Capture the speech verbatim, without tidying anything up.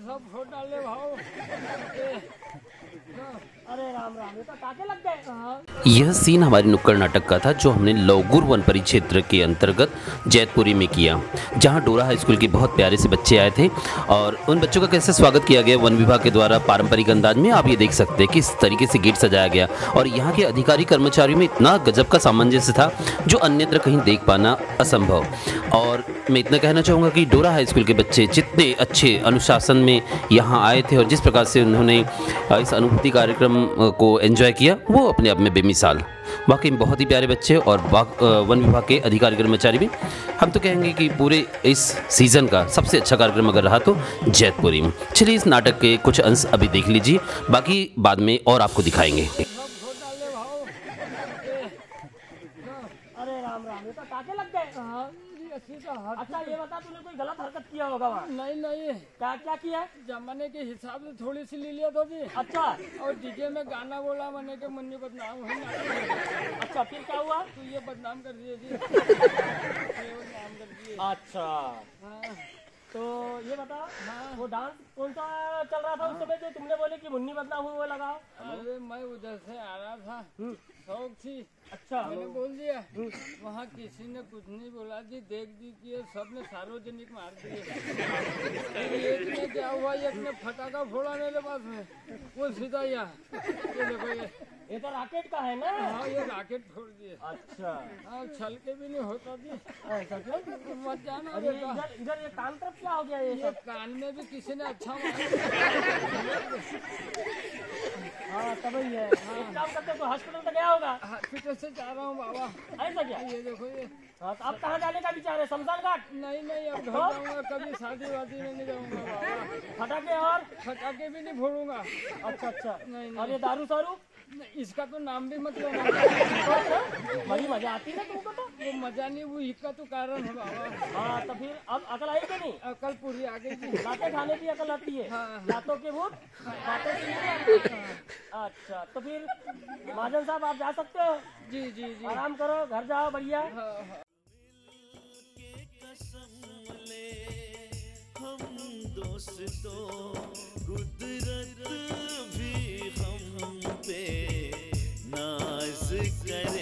सब फोड़ डाले भाव। अरे राम राम, ये तो टाके लग गए। यह सीन हमारे नुक्कड़ नाटक का था जो हमने लौगुर वन परिक्षेत्र के अंतर्गत जैतपुरी में किया, जहां डोरा हाई स्कूल के बहुत प्यारे से बच्चे आए थे और उन बच्चों का कैसे स्वागत किया गया वन विभाग के द्वारा पारंपरिक अंदाज में। आप ये देख सकते हैं किस तरीके से गेट सजाया गया और यहाँ के अधिकारी कर्मचारियों में इतना गजब का सामंजस्य था जो अन्यत्र कहीं देख पाना असंभव। और मैं इतना कहना चाहूँगा कि डोरा हाई स्कूल के बच्चे जितने अच्छे अनुशासन में यहाँ आए थे और जिस प्रकार से उन्होंने इस अनुभूति कार्यक्रम को एंजॉय किया वो अपने आप में बेमिसाल। वाकई में बहुत ही प्यारे बच्चे और वन विभाग के अधिकारी कर्मचारी भी। हम तो कहेंगे कि पूरे इस सीज़न का सबसे अच्छा कार्यक्रम अगर रहा तो जैतपुरी में। चलिए इस नाटक के कुछ अंश अभी देख लीजिए, बाकी बाद में और आपको दिखाएंगे। अरे राम राम, ये तो टाके लग गए। अच्छा ये बता, तूने कोई गलत हरकत किया होगा वहाँ? नहीं नहीं, क्या क्या किया? जमाने के हिसाब से थोड़ी सी ले लिया तो जी। अच्छा, और डीजे में गाना बोला मैंने के मुन्नी बदनाम हुई। अच्छा फिर क्या हुआ? तो ये बदनाम कर दिए जी। ये बदनाम कर दिए। अच्छा हाँ। तो ये बता, हाँ। वो डांस कौन सा चल रहा था उस समय जो तुमने बोले कि मुन्नी बदनाम हुई वो लगाओ? अरे मैं उधर से आ रहा था, शौक थी। अच्छा मैंने बोल दिया, वहाँ किसी ने कुछ नहीं बोला जी, देख दी कि सबने सार्वजनिक मार दिए। एक ने क्या हुआ, एक ने फटाका फोड़ा मेरे पास में, वो सीधा यहाँ। ये देखो ये ये तो राकेट का है ना? हाँ, ये राकेट फोड़ दिए। अच्छा, हाँ, छल के भी नहीं होता जी। ऐसा क्यों? मत जाना अरे बेटा। इधर इधर ये कान तरफ क्या हो गया? ये ये सब कान में भी किसी ने अच्छा मारा। हाँ तब ही है। एक काम करते तो हॉस्पिटल तक गया होगा। हॉस्पिटल से जा रहा हूँ बाबा। ऐसा क्या? ये देखो ये। हाँ तो अब कहाँ जाने का विचार है? शमशान घाट? नहीं नहीं, अब घर जाऊंगा, कभी शादी वादी में नहीं जाऊंगा बाबा। फटाके और फटाके भी नहीं फोड़ूंगा। अच्छा अच्छा। नहीं नहीं। और ये दारू सारू? इसका तो नाम भी मत लेना। बड़ी मजा आती है तुमको तो। वो मजा नहीं, वो इसका तो कारण है बाबा। हाँ तो फिर अब अकल आई कि नहीं? अकल पूरी आ गई थी। बातें खाने की अकल आती है। हाँ। बातों के भूत बातें सुनने। अच्छा तो फिर महाजन साहब आप जा सकते हो। जी जी जी। आराम करो, घर जाओ बढ़िया। हाँ हाँ। हम दोस्तों कुदरत भी हम पे नाज करे।